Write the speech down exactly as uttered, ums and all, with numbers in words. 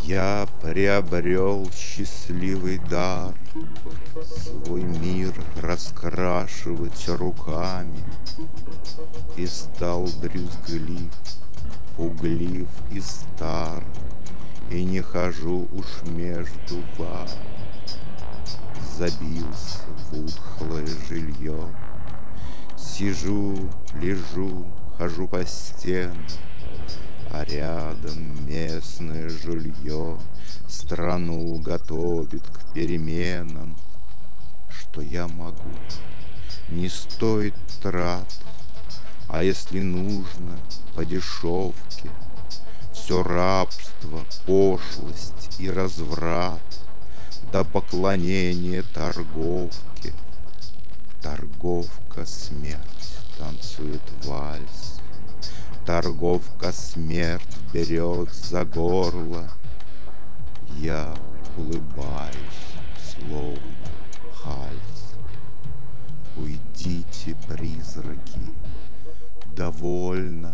Я приобрел счастливый дар свой мир раскрашивать руками, и стал брюзглив, пуглив и стар, и не хожу уж между вами. Забился в утхлое жилье, сижу, лежу, хожу по стенам, а рядом местное жулье страну готовит к переменам. Что я могу? Не стоит трат, а если нужно, по дешевке. Все рабство, пошлость и разврат, до поклонения торговке. Торговка смерть танцует вальс, торговка смерть берет за горло. Я улыбаюсь, словно Хальс. Уйдите, призраки, довольно.